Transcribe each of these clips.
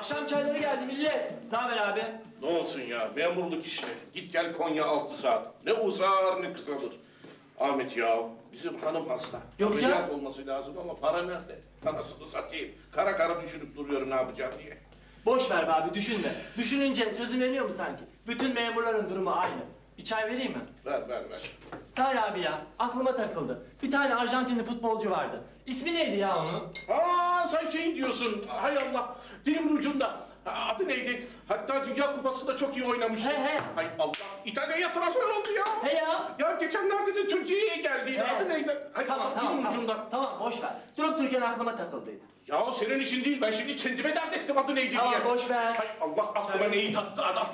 Akşam çayları geldi millet. Ne haber abi? Ne olsun ya, memurluk işte. Git gel Konya 6 saat. Ne uzar ne kısalır. Ahmet ya, bizim hanım hasta. Yok ya. Ameliyat olması lazım ama para nerede? Parasını satayım. Kara kara düşünüp duruyorum ne yapacağım diye. Boş ver be abi, düşünme. Düşününce sözün veriyor mu sanki? Bütün memurların durumu aynı. Bir çay vereyim mi? Ver. Sahi abi ya, aklıma takıldı. Bir tane Arjantinli futbolcu vardı. İsmi neydi ya onun? Sen şey diyorsun, hay Allah, dilimin ucunda. Adı neydi? Hatta Dünya Kupası'nda çok iyi oynamıştı. He. Hay Allah, İtalya'ya transfer oldu ya. He ya. Ya geçenlerde de Türkiye'ye geldiydi. He. Adı neydi? Hay Tamam, Allah, tamam, dilimin tamam. ucunda. Tamam, boş ver. Durup dururken aklıma takıldıydı. Ya senin işin değil, ben şimdi kendime dert ettim adı neydi Tamam, diye. boş ver. Hay Allah, aklıma neyi taktı adam.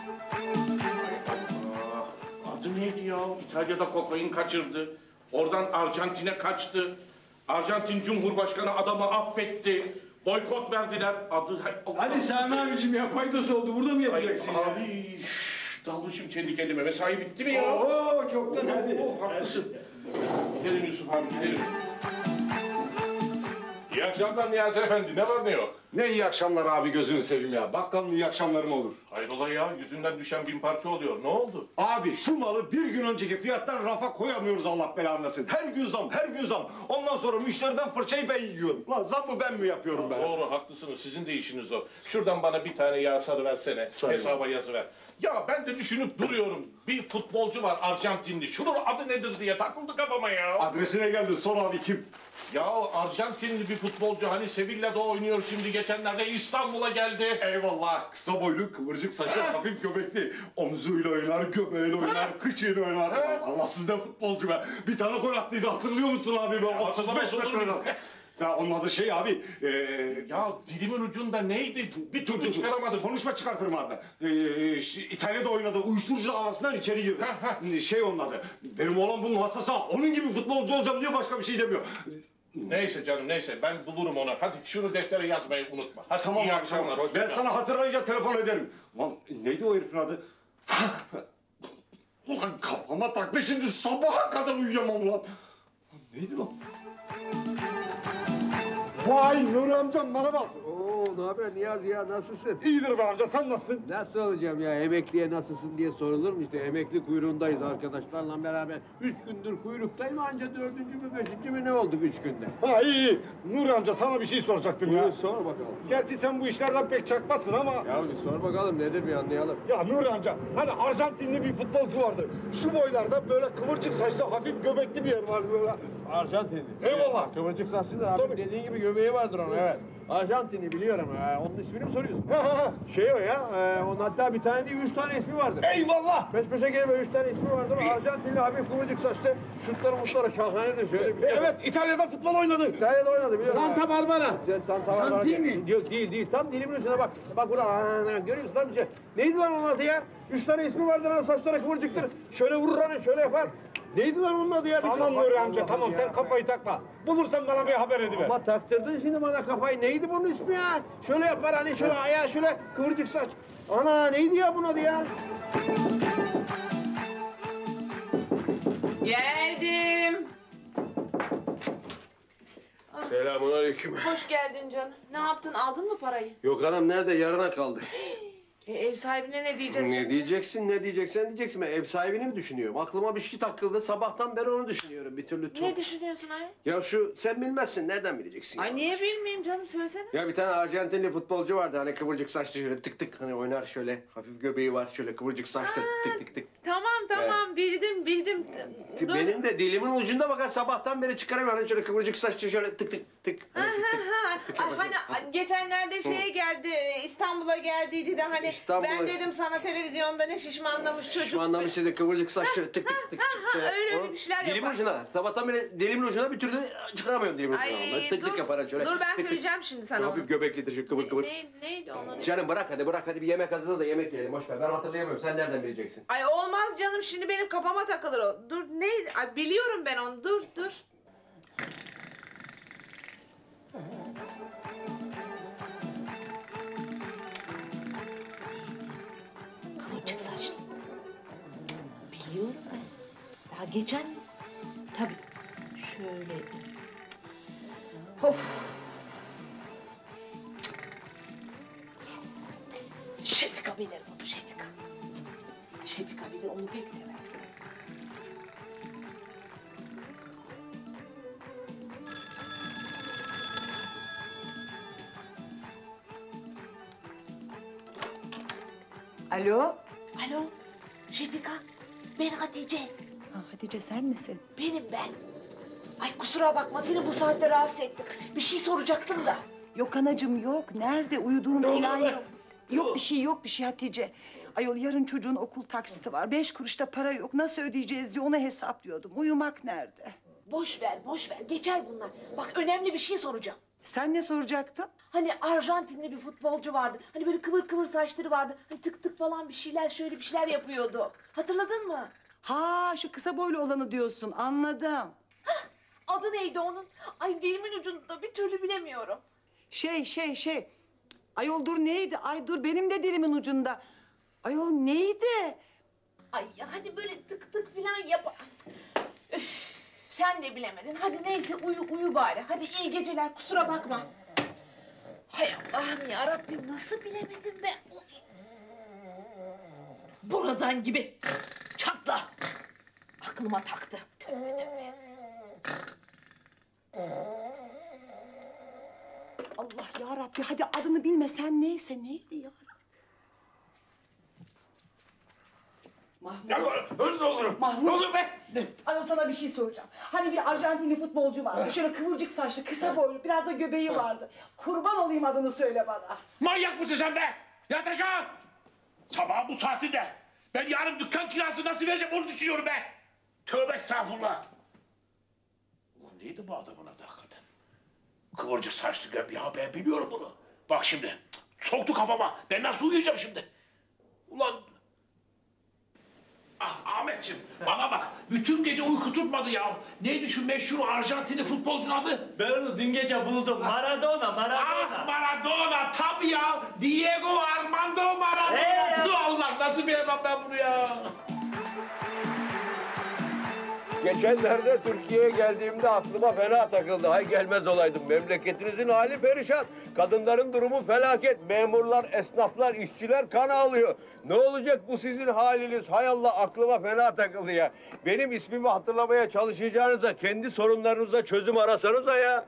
Adı neydi ya? İtalya'da kokain kaçırdı. Oradan Arjantin'e kaçtı. Arjantin Cumhurbaşkanı adamı affetti. Boykot verdiler. Adı... Hadi Sami abicim ya, faydası oldu. Burada mı yapacaksın ya? Abi, dalmışım kendi kendime. Mesai bitti mi ya? Oo, çoktan hadi. Haklısın. Gidelim Yusuf abi, gidelim. İyi akşamlar Niyazi Efendi. Ne var ne yok? Ne iyi akşamlar abi, gözünü seveyim ya. Bakkalın iyi akşamlarım olur. Hayrola ya? Yüzünden düşen 1000 parça oluyor. Ne oldu? Abi şu malı bir gün önceki fiyattan rafa koyamıyoruz, Allah belanı versin. Her gün zam. Ondan sonra müşteriden fırçayı ben yiyorum. Lan zammı ben mi yapıyorum ben? Doğru, haklısınız. Sizin de işiniz o. Şuradan bana bir tane yağ sarı versene. Sarı. Hesaba yazıver. Ya ben de düşünüp duruyorum. Bir futbolcu var Arjantinli. Şunun adı nedir diye takıldı kafama ya. Adresine geldin, sor abi kim? Ya Arjantinli bir futbolcu hani Sevilla'da oynuyor şimdi, geçenlerde İstanbul'a geldi. Eyvallah, kısa boylu, kıvırcık saçlı, hafif göbekli. Omzuyla oynar, göbeğiyle oynar, kıçıyla oynar. Allah sizden futbolcu be. Bir tane gol attıydı, hatırlıyor musun abi? 35 metreden. Ya onun adı şey abi. Ya dilimin ucunda neydi? Bir türlü çıkaramadım. Konuşma çıkartırım abi. İtalya'da oynadı. Uyuşturucu davasından içeri girdi. Şey onun adı. Benim oğlan bunun hastası. Onun gibi futbolcu olacağım diye başka bir şey demiyor. Neyse canım neyse, ben bulurum onu. Hadi şunu deftere yazmayı unutma. Hadi Tamam iyi abi, akşamlar. tamam. Ben sana hatırlayınca telefon ederim. Lan neydi o herifin adı? Ulan kafama taktı, şimdi sabaha kadar uyuyamam lan. Neydi lan? Vay Nuri amcam, bana bak. Oo, ne haber Niyazi ya, nasılsın? İyidir be amca, sen nasılsın? Nasıl olacağım ya, emekliye nasılsın diye sorulur mu? İşte emekli kuyruğundayız arkadaşlarla beraber. 3 gündür kuyruktayım, anca 4. mü 5. mi ne olduk 3 günde? Ha iyi. Nuri amca, sana bir şey soracaktım ya. Buyur, sor bakalım. Gerçi sen bu işlerden pek çakmazsın ama... Ya bir sor bakalım, nedir bir anlayalım. Ya Nuri amca, hani Arjantinli bir futbolcu vardı. Şu boylarda böyle kıvırcık saçlı, hafif göbekli bir yer vardı böyle. Arjantinli. Eyvallah. Kıvırcık saçlıdır abi, Tabii. dediğin gibi göbeği vardır onun, evet. Arjantinli biliyorum, onun ismini mi soruyorsun? Ha. Şey o ya, onun hatta bir tane değil 3 tane ismi vardır. Eyvallah. Peş peşe gelme 3 tane ismi vardır. Arjantinli hafif kıvırcık saçlı. Şutları mutları şahanedir. Şöyle bir Evet, İtalya'da futbol oynadı. İtalya'da oynadı biliyorum. Santa Barbara. Santa Barbara. Santini. Yok değil. Tam dilimin ucuna bak. Bak burada görüyorsun lan bir şey. Neydi lan onun adı ya? 3 tane ismi vardır lan, saçları kıvırcıktır. Şöyle vurur hani, şöyle yapar. Neydi lan onun adı ya? Tamam Nuri amca, tamam, sen kafayı takma. Bulursan bana bir haber ediver. Ama taktırdın şimdi bana kafayı. Neydi bunun ismi ya? Şöyle yapar hani, şöyle ayağı şöyle kıvırcık saç. Ana neydi ya bunun adı ya? Geldim. Selamünaleyküm. Hoş geldin canım. Ne yaptın? Aldın mı parayı? Yok anam, nerede? Yarına kaldı. Ev sahibine ne diyeceğiz Ne şimdi? diyeceksin, ne diyeceksin? Ben ev sahibini mi düşünüyorum? Aklıma bir şey takıldı. Sabahtan beri onu düşünüyorum bir türlü. Ne düşünüyorsun ayol? Ya şu, sen bilmezsin. Nereden bileceksin? Ay ya? niye bilmeyeyim canım, söylesene. Ya bir tane Arjantinli futbolcu vardı. Hani kıvırcık saçlı, şöyle tık tık hani oynar şöyle. Hafif göbeği var. Şöyle kıvırcık saçlı tık tık tık. Tamam bildim. Dur. Benim de dilimin ucunda, fakat sabahtan beri çıkaramıyorum. Hani şöyle kıvırcık saçlı, şöyle tık tık tık. Ha, hani geçenlerde şeye geldi, İstanbul'a geldiydi de hani İstanbul'a- ben dedim sana televizyonda ne şişmanlamış çocuk. Şu anlamış dedi, kıvırcık saçlı tık tık tık. öyle O bir şeyler dilimin yapar. ucunda. Sabahtan beri dilimin ucunda bir türlü çıkaramıyorum dilimin ucundan. Ay Tık tık yapar şöyle. dur ben tık tık. söyleyeceğim şimdi Şu sana onu. hafif göbeklidir, şu kıvır kıvır. Neydi onun? Canım bırak hadi bir yemek hazırla da yemek yiyelim, boş ver. Ben hatırlayamıyorum, sen nereden bileceksin? Ay olmaz canım, şimdi benim kafama takılır o. Dur neydi? Ay biliyorum ben onu, dur. Kıvırcık saçlı. Biliyorum ben. Daha geçen... Tabii. Şöyle... Of! Dur. bilir bunu Şefika. Şefika bilir, onu pek sever. Alo? Alo, Şefika, ben Hatice. Ha, Hatice sen misin? Benim ben. Ay kusura bakma, seni bu saatte rahatsız ettim. Bir şey soracaktım da. Yok anacığım yok. Nerede? Uyuduğum falan yok. Yok bir şey Hatice. Ayol yarın çocuğun okul taksiti var. 5 kuruş da para yok. Nasıl ödeyeceğiz diye onu hesaplıyordum. Uyumak nerede? Boş ver, geçer bunlar. Bak önemli bir şey soracağım. Sen ne soracaktın? Hani Arjantinli bir futbolcu vardı. Hani böyle kıvır kıvır saçları vardı. Hani tık tık falan bir şeyler, şöyle bir şeyler yapıyordu. Hatırladın mı? Ha şu kısa boylu olanı diyorsun. Anladım. Adı neydi onun? Ay dilimin ucunda, bir türlü bilemiyorum. Şey. Ayol dur neydi? Ay dur benim de dilimin ucunda. Ayol neydi? Ay hadi böyle tık tık falan yap. Üf, sen de bilemedin. Hadi neyse uyu bari. Hadi iyi geceler, kusura bakma. Hay Allah'ım ya Rabbim, nasıl bilemedim ben? Borazan gibi. Çatla. Aklıma taktı. Tövbe. Allah ya Rabbi hadi adını bilmesem neyse neydi ya Rabbi? Öyle ne olur? Mahmut. Ne oluyor be? Ayol sana bir şey soracağım. Hani bir Arjantinli futbolcu vardı. Şöyle kıvırcık saçlı, kısa boylu, biraz da göbeği vardı. Kurban olayım adını söyle bana. Manyak mısın sen be? Yat aşağı! Sabah bu saatinde. Ben yarın dükkan kirası nasıl vereceğim onu düşünüyorum be! Tövbe estağfurullah! Ulan neydi bu adamın adı hakikaten? Kıvırcık saçlı göb ya, ben biliyorum bunu. Bak şimdi, soktu kafama. Ben nasıl uyuyacağım şimdi? Ulan... Ah Ahmetciğim, bana bak. Bütün gece uyku tutmadı ya. Neydi şu meşhur Arjantinli futbolcunun adı? Ben onu dün gece buldum. Maradona. Ah Maradona, tabii ya. Diego Armando Maradona. Tüh, Allah, nasıl bilemem ben bunu ya? Geçenlerde Türkiye'ye geldiğimde aklıma fena takıldı. Hay gelmez olaydım. Memleketinizin hali perişan. Kadınların durumu felaket. Memurlar, esnaflar, işçiler kan ağlıyor. Ne olacak bu sizin haliniz? Hay Allah, aklıma fena takıldı ya. Benim ismimi hatırlamaya çalışacağınıza kendi sorunlarınıza çözüm arasanıza ya.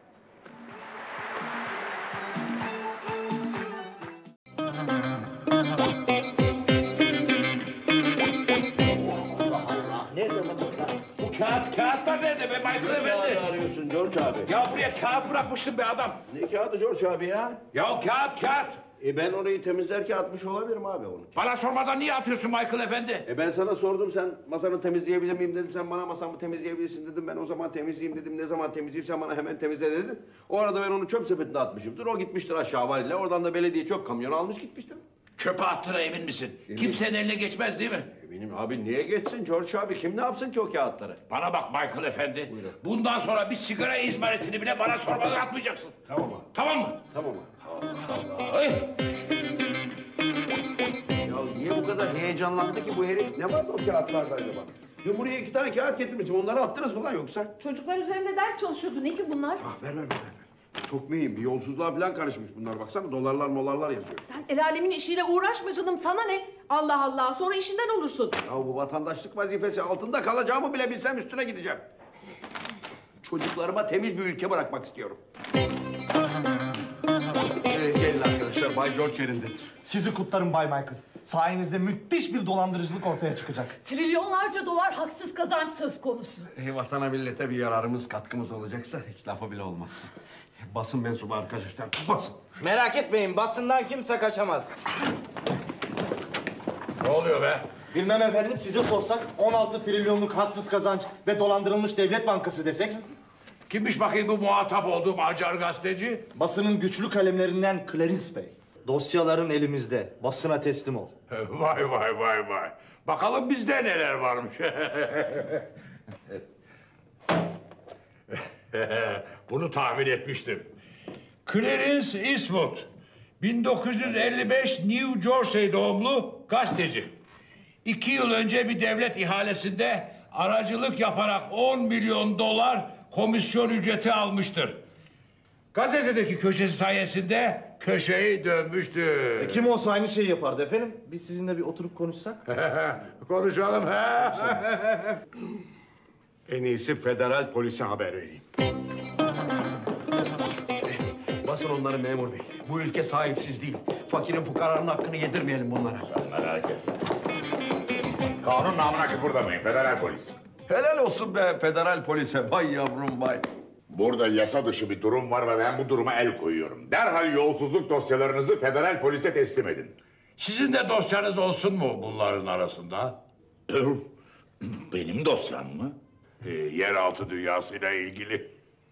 Kağıtlar nerede be Michael Efendi? Arıyorsun George abi. Ya buraya kağıt bırakmıştım be adam. Ne kağıdı George abi ya? Ya kağıt. Ben orayı temizlerken atmış olabilirim abi onu. Bana sormadan niye atıyorsun Michael Efendi? Ben sana sordum, sen masanı temizleyebilir miyim dedim. Sen bana masamı temizleyebilirsin dedim. Ben o zaman temizleyeyim dedim. Ne zaman temizleyeyim sen bana hemen temizle dedin. O arada ben onu çöp sepetine atmışımdır. O gitmiştir aşağı valiyle. Oradan da belediye çöp kamyonu almış gitmiştir. Çöpe attığına emin misin? Eminim. Kimsenin eline geçmez değil mi? Eminim abi, niye geçsin George abi? Kim ne yapsın ki o kağıtları? Bana bak Michael Efendi. Buyurun. Bundan sonra bir sigara izmaritini bile bana sormadan atmayacaksın. Tamam abi. Tamam mı? Tamam abi. Ay. Ya niye bu kadar heyecanlandı ki bu herif? Ne vardı o kağıtlarda acaba? Dün buraya 2 tane kağıt getirmişim. Onları attınız mı lan yoksa? Çocuklar üzerinde ders çalışıyordu. Ne ki bunlar? Ver. Çok mühim. Bir yolsuzluğa falan karışmış bunlar. Baksana dolarlar molarlar yazıyor. Sen el alemin işiyle uğraşma canım. Sana ne? Allah Allah. Sonra işinden olursun. Ya bu vatandaşlık vazifesi, altında kalacağımı bile bilsem üstüne gideceğim. Çocuklarıma temiz bir ülke bırakmak istiyorum. Gelin arkadaşlar, Bay George yerindedir. Sizi kutlarım Bay Michael. Sayenizde müthiş bir dolandırıcılık ortaya çıkacak. Trilyonlarca dolar haksız kazanç söz konusu. Vatana millete bir yararımız, katkımız olacaksa hiç lafı bile olmaz. Basın mensubu arkadaşlar, basın. Merak etmeyin, basından kimse kaçamaz. Ne oluyor be? Bilmem efendim, size sorsak 16 trilyonluk haksız kazanç ve dolandırılmış devlet bankası desek? Kimmiş bakayım bu muhatap olduğum acar gazeteci? Basının güçlü kalemlerinden Clarence Bey. Dosyaların elimizde, basına teslim ol. Vay. Bakalım bizde neler varmış. Bunu tahmin etmiştim. Clarence Eastwood, 1955 New Jersey doğumlu gazeteci. 2 yıl önce bir devlet ihalesinde aracılık yaparak 10 milyon dolar komisyon ücreti almıştır. Gazetedeki köşesi sayesinde köşeyi dönmüştür. Kim olsa aynı şeyi yapardı efendim. Biz sizinle bir oturup konuşsak. Konuşalım. En iyisi federal polise haber vereyim. Basın onları memur bey. Bu ülke sahipsiz değil. Fakirin fukaranın hakkını yedirmeyelim bunlara. Merak etme. Kanun namına kıpırdamayın federal polis. Helal olsun be federal polise. Vay yavrum vay. Burada yasa dışı bir durum var ve ben bu duruma el koyuyorum. Derhal yolsuzluk dosyalarınızı federal polise teslim edin. Sizin de dosyanız olsun mu bunların arasında? Benim dosyam mı? Yeraltı dünyasıyla ilgili.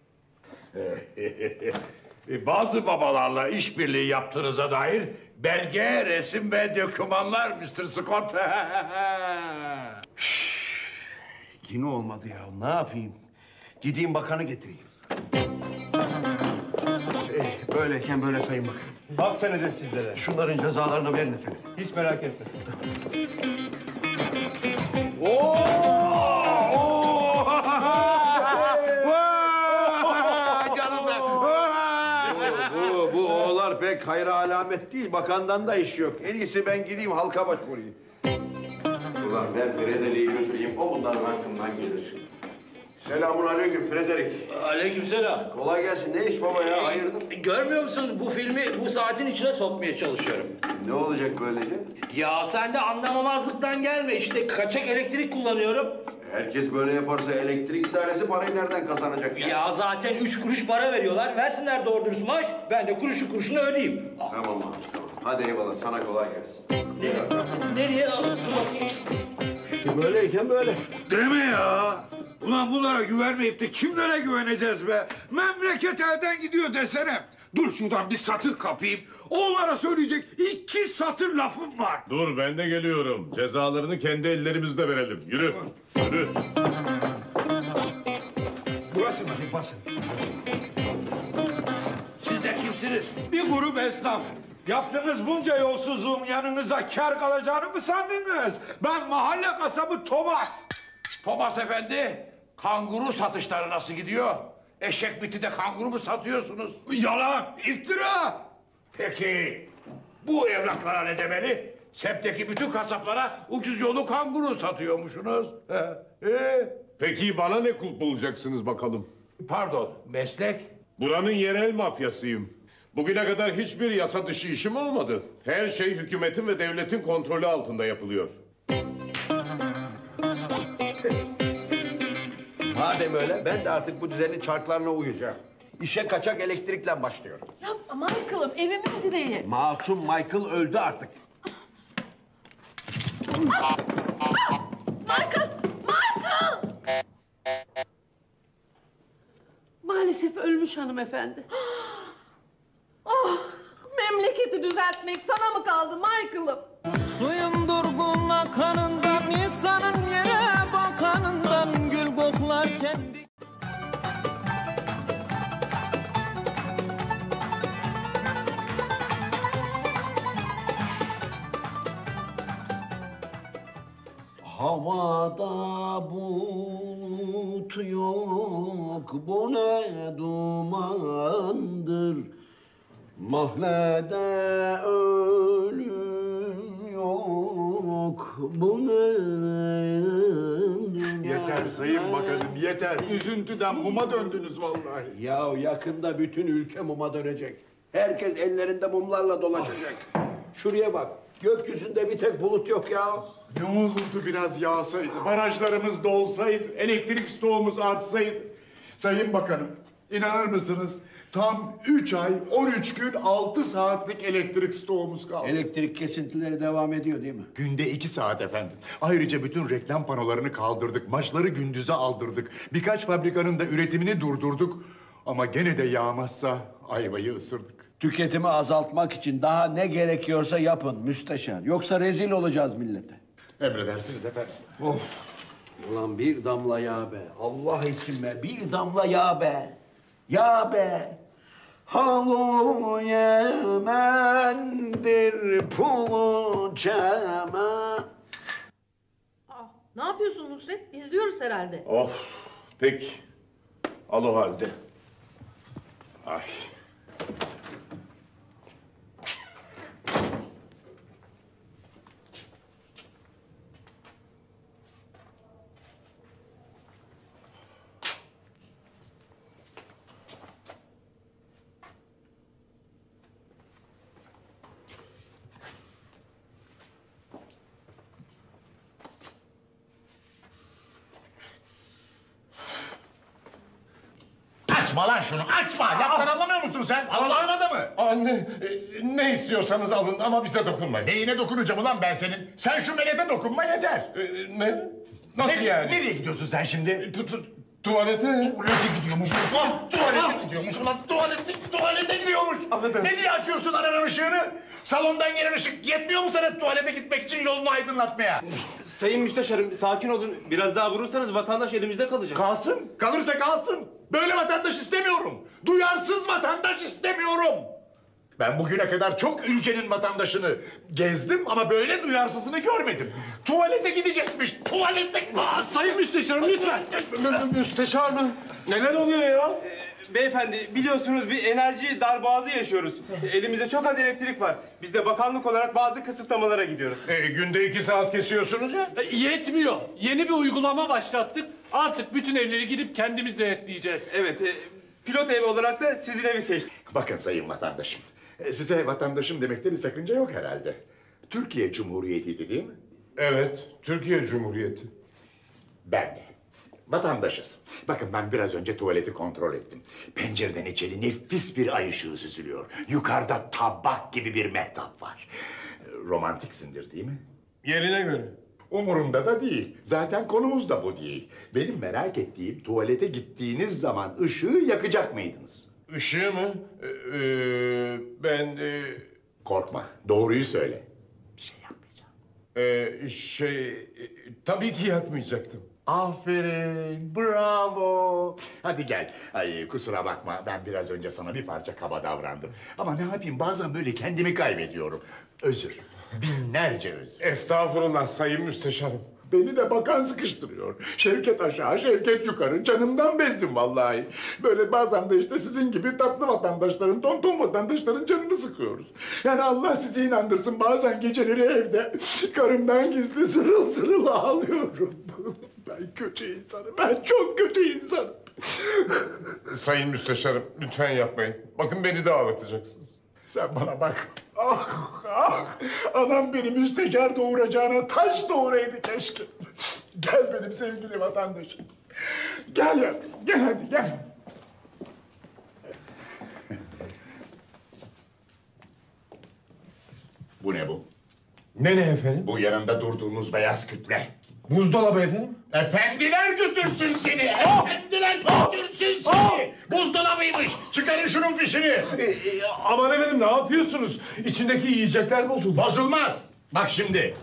Bazı babalarla işbirliği yaptığınıza dair belge, resim ve dokümanlar Mr. Scott. Yine olmadı ya. Ne yapayım? Gideyim bakanı getireyim. Böyleyken böyle sayın bakanım. Bak senedim sizlere. Şunların cezalarını verin efendim. Hiç merak etme. Bu oğlar pek hayra alamet değil. Bakandan da iş yok. En iyisi ben gideyim halka başvurayım. Ulan ben Frederick'i götüreyim. O bunların hakkından gelir. Selamun aleyküm Frederick. Aleykümselam. Kolay gelsin. Ne iş baba ya? Hayırdır? Görmüyor musun bu filmi bu saatin içine sokmaya çalışıyorum. Ne olacak böylece? Ya sen de anlamamazlıktan gelme. İşte kaçak elektrik kullanıyorum. Herkes böyle yaparsa elektrik idaresi parayı nereden kazanacak ya? Ya zaten 3 kuruş para veriyorlar. Versinler doğru dürüst maaş. Ben de kuruşu kuruşunu ödeyeyim. Tamam abi tamam. Hadi eyvallah sana kolay gelsin. Nereye? Dur bakayım. İşte böyleyken böyle. Deme ya. Ulan bunlara güvenmeyip de kimlere güveneceğiz be? Memleket elden gidiyor desene. Dur şuradan bir satır kapayım. Onlara söyleyecek 2 satır lafım var. Dur ben de geliyorum. Cezalarını kendi ellerimizle verelim. Yürü. Yürü. Burası mı? Basın. Siz de kimsiniz? Bir grup esnaf. Yaptığınız bunca yolsuzluğun yanınıza kar kalacağını mı sandınız? Ben mahalle kasabı Thomas. Thomas efendi, kanguru satışları nasıl gidiyor? Eşek biti de kanguru mu satıyorsunuz? Yalan, iftira. Peki, bu evraklara ne demeli? Semtteki bütün kasaplara ucuz yolu kanguru satıyormuşsunuz. Peki bana ne kulp bulacaksınız bakalım? Pardon, meslek? Buranın yerel mafyasıyım. Bugüne kadar hiçbir yasa dışı işim olmadı. Her şey hükümetin ve devletin kontrolü altında yapılıyor. Madem öyle ben de artık bu düzenin çarklarına uyacağım. İşe kaçak elektrikle başlıyorum. Yapma Michael'ım evimin direği. Masum Michael öldü artık. Michael! Michael! Maalesef ölmüş hanımefendi. Oh, memleketi düzeltmek sana mı kaldı Michael'ım? Suyun durgun akanından, insanın yere bakanından gül koklar kendi. Havada bulut yok, bu ne dumandır. Mahallede ölüm yok, bu ne... Yeter sayın bakanım yeter. Üzüntüden muma döndünüz vallahi. Ya yakında bütün ülke muma dönecek. Herkes ellerinde mumlarla dolaşacak. Şuraya bak, gökyüzünde bir tek bulut yok ya. Ne olurdu biraz yağsaydı, barajlarımız dolsaydı, elektrik stoğumuz artsaydı. Sayın bakanım, inanır mısınız? Tam 3 ay, 13 gün, 6 saatlik elektrik stoğumuz kaldı. Elektrik kesintileri devam ediyor değil mi? Günde 2 saat efendim. Ayrıca bütün reklam panolarını kaldırdık. Maçları gündüze aldırdık. Birkaç fabrikanın da üretimini durdurduk. Ama gene de yağmazsa ayvayı ısırdık. Tüketimi azaltmak için daha ne gerekiyorsa yapın müsteşar. Yoksa rezil olacağız millete. Emredersiniz efendim. Oh. Ulan bir damla yağ be. Allah için be. Bir damla yağ be. Yağ be. Halu Yemen'dir pulu çemen. Ne yapıyorsun Nusret? İzliyoruz herhalde. Oh, peki. Al o halde. Ay. Açma lan şunu, açma! Laftan anlamıyor musun sen? Allah'ın adamı! Anne, ne istiyorsanız alın ama bize dokunmayın. Neyine dokunacağım ulan ben senin? Sen şu melete dokunma yeter. Ne? Nasıl yani? Nereye gidiyorsun sen şimdi? Tuvalete. Tuvalete gidiyormuş. Tuvalete gidiyormuş ulan. Tuvalete gidiyormuş. Affedersin. Ne diye açıyorsun aranın ışığını? Salondan gelen ışık yetmiyor mu sana tuvalete gitmek için yolunu aydınlatmaya? Sayın Müsteşarım sakin olun. Biraz daha vurursanız vatandaş elimizde kalacak. Kalsın. Kalırsa kalsın. Böyle vatandaş istemiyorum. Duyarsız vatandaş istemiyorum. Ben bugüne kadar çok ülkenin vatandaşını gezdim ama böyle duyarsızını görmedim. Tuvalete gidecekmiş. Tuvalete... Sayın Müsteşarım lütfen. Müsteşar mı? Neler oluyor ya? Beyefendi biliyorsunuz bir enerji darboğazı yaşıyoruz. Elimizde çok az elektrik var. Biz de bakanlık olarak bazı kısıtlamalara gidiyoruz. Günde 2 saat kesiyorsunuz ya. Yetmiyor. Yeni bir uygulama başlattık. Artık bütün evleri gidip kendimiz denetleyeceğiz. Evet, pilot ev olarak da sizin evi seçtik. Bakın sayın vatandaşım. Size vatandaşım demekte bir sakınca yok herhalde. Türkiye Cumhuriyeti'ydi değil mi? Evet, Türkiye Cumhuriyeti. Ben de. Vatandaşız. Bakın ben biraz önce tuvaleti kontrol ettim. Pencereden içeri nefis bir ay ışığı süzülüyor. Yukarıda tabak gibi bir mehtap var. Romantiksindir değil mi? Yerine göre. Umurumda da değil. Zaten konumuz da bu değil. Benim merak ettiğim tuvalete gittiğiniz zaman ışığı yakacak mıydınız? Işığı mı? Ben... Korkma. Doğruyu söyle. Bir şey yapmayacağım. Tabii ki yakmayacaktım. Aferin, bravo. Hadi gel. Ay kusura bakma ben biraz önce sana bir parça kaba davrandım. Ama ne yapayım bazen böyle kendimi kaybediyorum. Özür. Binlerce özür. Estağfurullah Sayın Müsteşarım. Beni de bakan sıkıştırıyor. Şevket aşağı, Şevket yukarı. Canımdan bezdim vallahi. Böyle bazen de işte sizin gibi tatlı vatandaşların, tonton vatandaşların canını sıkıyoruz. Yani Allah sizi inandırsın bazen geceleri evde karımdan gizli sırıl sırıl ağlıyorum. Ben kötü insanım, ben çok kötü insanım. Sayın Müsteşarım lütfen yapmayın. Bakın beni de ağlatacaksınız. Sen bana bak. Ah ah. Anam beni müsteşar doğuracağına taş doğuraydı keşke. Gel benim sevgili vatandaşım. Gel ya. Gel hadi gel. Bu ne bu? Ne efendim? Bu yanında durduğumuz beyaz kütle. Buzdolabı efendim. Efendiler götürsün seni. Efendiler götürsün seni. Buzdolabıymış. Çıkarın şunun fişini. Aman efendim ne yapıyorsunuz? İçindeki yiyecekler bozuldu. Bozulmaz. Bak şimdi.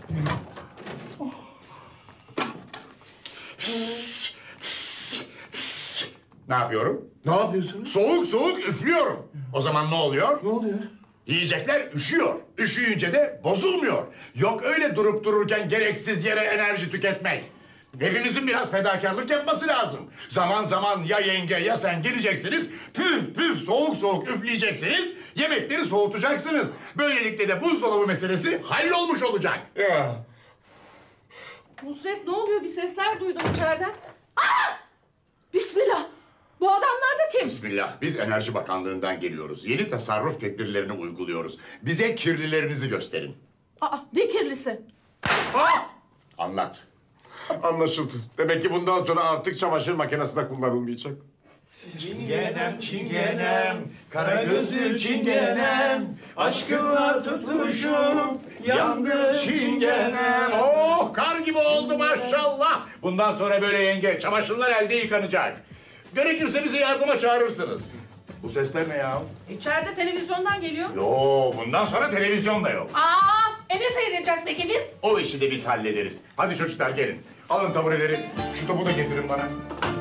Ne yapıyorum? Ne yapıyorsunuz? Soğuk soğuk üflüyorum. O zaman ne oluyor? Ne oluyor? Yiyecekler üşüyor. Üşüyünce de bozulmuyor. Yok öyle durup dururken gereksiz yere enerji tüketmek. Hepimizin biraz fedakarlık yapması lazım. Zaman zaman ya yenge ya sen geleceksiniz. Püf püf soğuk soğuk üfleyeceksiniz. Yemekleri soğutacaksınız. Böylelikle de buzdolabı meselesi hallolmuş olacak. Ya. Nusret ne oluyor? Bir sesler duydum içeriden. Aa! Bismillah. Bu adamlar da kim? Bismillah. Biz Enerji Bakanlığı'ndan geliyoruz. Yeni tasarruf tedbirlerini uyguluyoruz. Bize kirlilerinizi gösterin. Aa, ne kirlisi? Anlat. Anlaşıldı. Demek ki bundan sonra artık çamaşır makinesi de kullanılmayacak. Çingenem çingenem, kara gözlü çingenem, aşkınla tutmuşum, yandı çingenem. Oh kar gibi oldu maşallah. Bundan sonra böyle yenge çamaşırlar elde yıkanacak. Gerekirse bizi yardıma çağırırsınız. Bu sesler ne ya? İçeride televizyondan geliyor. Yo bundan sonra televizyon da yok. Ne seyredeceğiz peki biz? O işi de biz hallederiz. Hadi çocuklar gelin. Alın tabureleri. Şu topu da getirin bana.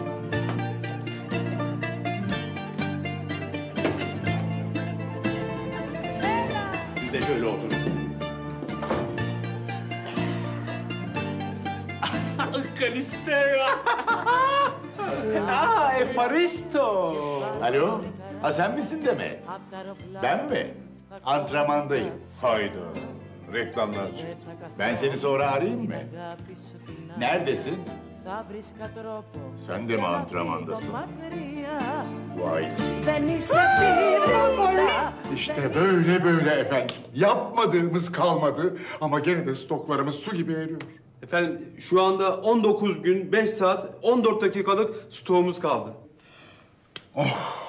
Siz de şöyle oturun. Efaristo. Alo? Ha sen misin Demet? Ben mi? Antrenmandayım. Hayda. Reklamlarcı. Ben seni sonra arayayım mı? Neredesin? Sen de mi antrenmandasın? Vay İşte böyle efendim. Yapmadığımız kalmadı ama gene de stoklarımız su gibi eriyor. Efendim şu anda 19 gün 5 saat 14 dakikalık stoğumuz kaldı. Oh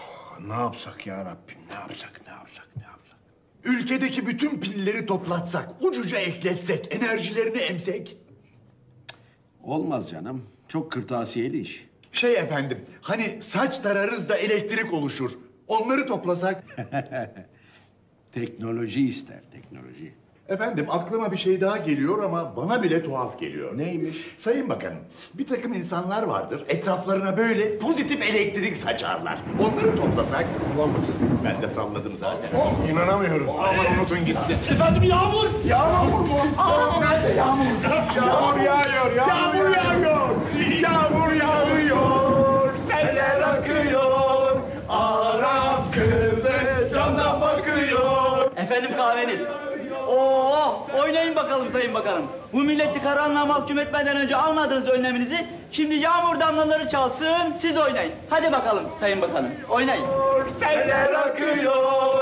Ne yapsak ya Rabbim? Ne yapsak? Ülkedeki bütün pilleri toplatsak, ucuca ekletsek, enerjilerini emsek. Olmaz canım. Çok kırtasiyeli iş. Efendim, hani saç tararız da elektrik oluşur. Onları toplasak. Teknoloji ister, teknoloji. Efendim aklıma bir şey daha geliyor ama bana bile tuhaf geliyor. Neymiş? Sayın Bakanım, bir takım insanlar vardır, etraflarına böyle pozitif elektrik saçarlar. Onları toplasak... Olamaz. Ben de salladım zaten. İnanamıyorum. Aman unutun gitsin. Efendim yağmur! Yağmur mu? Nerede yağmur? Yağmur yağıyor, yağmur yağıyor. Yağmur yağıyor, seller akıyor. Arap kızı camdan bakıyor. Efendim kahveniz. Oynayın bakalım Sayın Bakanım. Bu milleti karanlığa mahkum etmeden önce almadınız önleminizi. Şimdi yağmur damlaları çalsın, siz oynayın. Hadi bakalım Sayın Bakanım, oynayın. Seller akıyor.